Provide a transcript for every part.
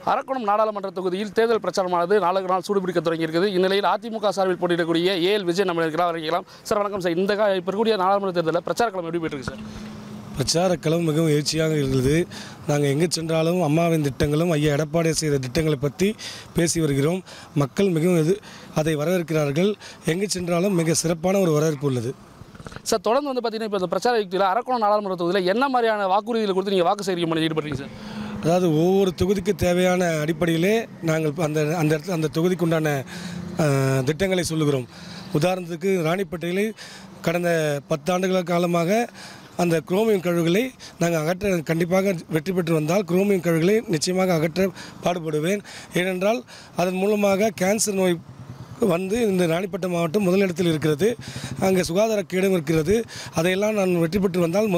அரக்கோணம் நாடாளுமன்ற தொகுதியில் தேர்தல் பிரச்சாரமானது நாளுக்கு நாள் சூடுபிடிக்க தொடங்கியிருக்கிறது. இந்நிலையில் அதிமுக சார்பில் போட்டியிடக்கூடிய ஏஎல் விஜய் நம்ம இருக்கிறார். சார் வணக்கம் சார். இப்போ இருக்கக்கூடிய நாடாளுமன்ற தேர்தலில் பிரச்சார களம் எப்படி போயிட்டு இருக்கு சார்? பிரச்சார களம் மிகவும் எழுச்சியாக இருக்கிறது. நாங்கள் எங்கே சென்றாலும் அம்மாவின் திட்டங்களும் ஐயா எடப்பாடி செய்த திட்டங்களை பற்றி பேசி வருகிறோம். மக்கள் மிகவும் அதை வரவேற்கிறார்கள். எங்கே சென்றாலும் மிக சிறப்பான ஒரு வரவேற்பு உள்ளது. சார் தொடர்ந்து பார்த்தீங்கன்னா இப்போ இந்த பிரச்சார யுக்தியில் அரக்கோணம் நாடாளுமன்ற தொகுதியில் என்ன மாதிரியான வாக்குறுதிகளை கொடுத்து நீங்கள் வாக்கு சேகரிக்க பண்ணி ஈடுபடுறீங்க சார்? அதாவது ஒவ்வொரு தொகுதிக்கு தேவையான அடிப்படையிலே நாங்கள் அந்த தொகுதிக்கு உண்டான திட்டங்களை சொல்லுகிறோம். உதாரணத்துக்கு ராணிப்பேட்டையில் கடந்த 10 ஆண்டுகள் காலமாக அந்த குரோமியம் கழிவுகளை நாங்கள் அகற்ற கண்டிப்பாக வெற்றி பெற்று வந்தால் குரோமியம் கழிவுகளை நிச்சயமாக அகற்ற பாடுபடுவேன். ஏனென்றால் அதன் மூலமாக கேன்சர் நோய் வந்து இந்த ராணிப்பேட்டை மாவட்டம் முதலிடத்தில் இருக்கிறது. அங்கே சுகாதார கேடும் இருக்கிறது. அதையெல்லாம் நான் வெற்றி பெற்று வந்தால்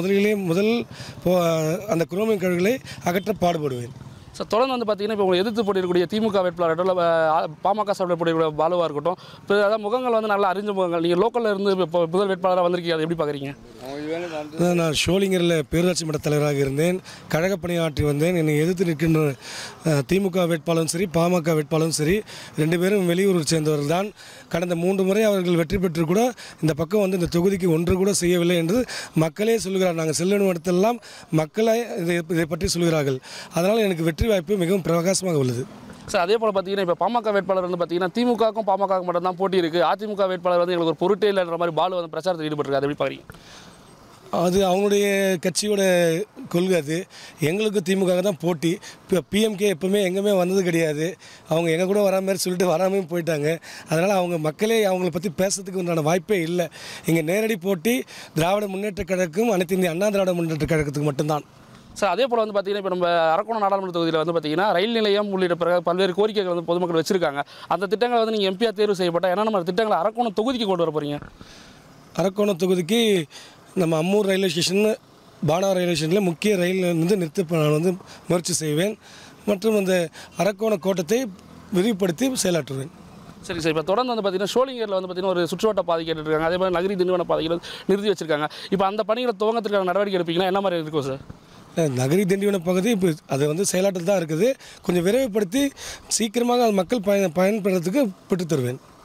அந்த குரோமியம் கழிவுகளை அகற்ற பாடுபடுவேன். சார் தொடர்ந்து பார்த்தீங்கன்னா இப்போ உங்களை எதிர்த்து போட்டிருக்கக்கூடிய திமுக வேட்பாளர் இல்லை பாமக சார்பில் போட்டிருக்கிற பாலுவாக இருக்கட்டும், இப்போ அதாவது முகங்கள் நல்லா அறிஞ்ச முகங்கள். நீங்கள் லோக்கலில் இருந்து இப்போ முதல் வேட்பாளராக வந்திருக்கீங்க, அதை எப்படி பார்க்குறீங்க? நான் ஷோலிங்கரில் பேரூராட்சி மன்ற தலைவராக இருந்தேன். கழக பணியாற்றி வந்தேன். என்னை எதிர்த்து நிற்கின்ற திமுக வேட்பாளரும் சரி பாமக வேட்பாளரும் சரி 2 பேரும் வெளியூரை சேர்ந்தவர்கள் தான். கடந்த 3 முறை அவர்கள் வெற்றி பெற்று கூட இந்த பக்கம் வந்து இந்த தொகுதிக்கு ஒன்று கூட செய்யவில்லை என்று மக்களே சொல்கிறார். நாங்கள் செல்லும் இடத்தெல்லாம் மக்களை இதை பற்றி சொல்கிறார்கள். அதனால் எனக்கு வெற்றி வாய்ப்பு மிகவும் பிரகாசமாக உள்ளது. சார் அதே போல் பார்த்தீங்கன்னா இப்போ பாமக வேட்பாளர் வந்து பார்த்தீங்கன்னா திமுகவுக்கும் பாமக மட்டும் தான் போட்டி இருக்குது. அதிமுக வேட்பாளர் வந்து எங்களுக்கு ஒரு பொருட்டே இல்லைன்ற மாதிரி பாலு வந்து பிரச்சாரத்தில் ஈடுபட்டிருக்கு. அதை எப்படி பாருங்க? அது அவங்களுடைய கட்சியோட கொள்கை. அது எங்களுக்கு திமுக தான் போட்டி. இப்போ பிஎம்கே எப்பவுமே எங்கேயுமே வந்தது கிடையாது. அவங்க எங்கள் கூட வரா மாதிரி சொல்லிட்டு வராமையும் போயிட்டாங்க. அதனால் அவங்க மக்களே அவங்கள பற்றி பேசுறதுக்கு உண்டான வாய்ப்பே இல்லை. இங்கே நேரடி போட்டி திராவிட முன்னேற்ற கழகத்துக்கும் அனைத்து இந்திய அண்ணா திராவிட முன்னேற்ற கழகத்துக்கு மட்டும்தான். சார் அதே போல் வந்து பார்த்தீங்கன்னா இப்போ நம்ம அரக்கோணம் நாடாளுமன்ற தொகுதியில் வந்து பார்த்தீங்கன்னா ரயில் நிலையம் உள்ளிட்ட பல்வேறு கோரிக்கைகள் வந்து பொதுமக்கள் வச்சுருக்காங்க. அந்த திட்டங்களை வந்து நீங்கள் எம்பியாக தேர்வு செய்யப்பட்டால் என்னென்ன திட்டங்களை அரக்கோணம் தொகுதிக்கு கொண்டு வர போகிறீங்க? அரக்கோணம் தொகுதிக்கு நம்ம அம்மூர் ரயில்வே ஸ்டேஷன் பானா ரயில்வே ஸ்டேஷனில் முக்கிய ரயில் நிறுத்த நான் வந்து முயற்சி செய்வேன். மற்றும் அந்த அரக்கோணம் கோட்டத்தை விரிவுபடுத்தி செயலாற்றுவேன். சரி சார். இப்போ தொடர்ந்து வந்து பார்த்தீங்கன்னா ஷோலிங்கரில் வந்து பார்த்தீங்கன்னா ஒரு சுற்றுவட்ட பாதை கேட்டுருக்காங்க. அதே மாதிரி நகரி திண்டிவன பாதைகள் நிறுத்தி வச்சிருக்காங்க. இப்போ அந்த பணிகளை துவங்கத்துக்கான நடவடிக்கை எடுப்பீங்கன்னா என்ன மாதிரி இருக்கும் சார்? நகரி திண்டிவன பகுதி இப்போ அது வந்து செயலாற்றில் தான் இருக்குது. கொஞ்சம் விரைவுபடுத்தி சீக்கிரமாக அது மக்கள் பயன்படுறதுக்கு பெற்று தருவேன்.